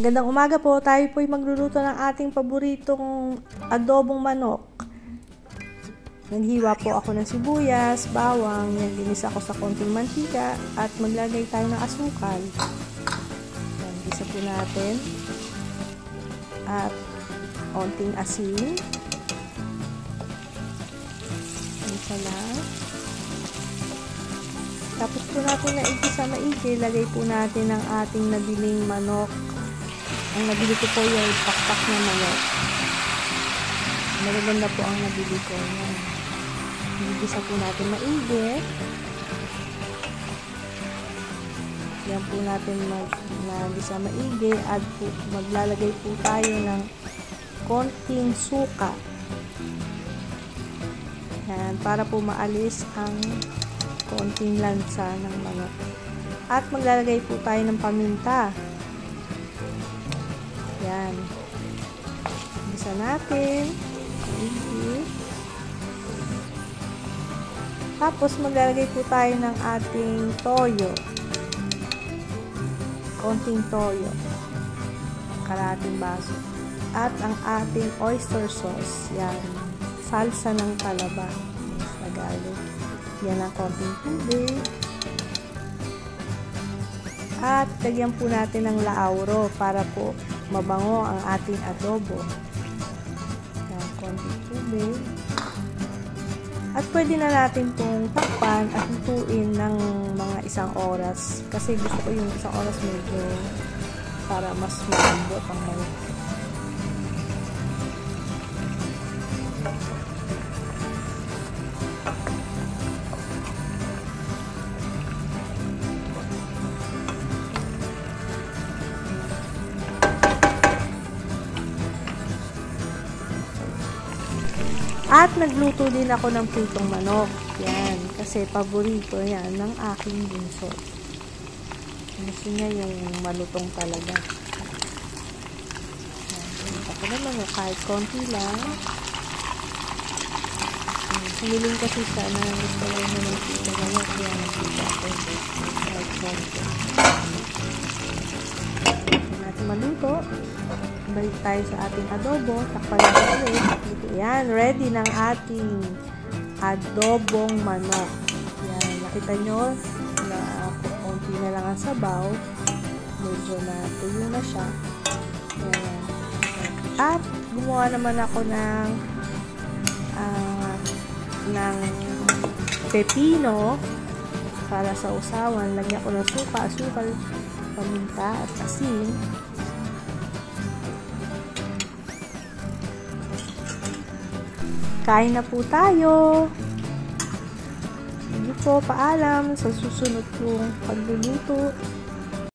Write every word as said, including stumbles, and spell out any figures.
Magandang umaga po. Tayo po ay magluluto ng ating paboritong adobong manok. Naghiwa po ako ng sibuyas, bawang, yan, ginisa ko sa konting mantika at maglagay tayo ng asukal. Yan, gisa po natin. At konting asin. Gisa lang. Tapos po natin na igisa maigi, lagay po natin ang ating nabiling manok. Ang nabili ko po yung pakpak na manok. Magaganda po ang nabili ko. Yan. Igisa po natin maigi. Yan po natin mag-igisa maigi at po, maglalagay po tayo ng konting suka. Yan, para po maalis ang konting lansa ng manok. At maglalagay po tayo ng paminta. Yan. Igisa natin. Maigi. Tapos maglalagay po tayo ng ating toyo. Konting toyo. Kalahating baso. At ang ating oyster sauce. Yan. Salsa ng talaba. Tagalog. Yan ang konting tubig. At lagyan po natin ng lauro para po mabango ang ating adobo. Yan, konting tubig. At pwede na natin pong takpan at lutuin ng mga isang oras. Kasi gusto ko yung isang oras medyo para mas malambot ang manok. At nagluto din ako ng pritong manok. Yan. Kasi paborito yan ng aking bunso. Gusto niya yung malutong talaga. Yan. Ako naman kahit konti lang. Sumiling kasi siya na gusto lang na ng pritong manok. Yan. Nagluto ako. Kahit konti. Gusto natin maluto. Balik tayo sa ating adobo. Takpan natin ulit. Yan, ready ng ating adobong manok. Yan, nakita nyo na konti na lang ang sabaw. Medyo na tuyo na siya. Yan. At gumawa naman ako ng uh, ng pepino para sa usawan. Lagyan ko ng suka, asukal, paminta at asin. Kain na po tayo. Sige po, paalam sa susunod kong pagluluto.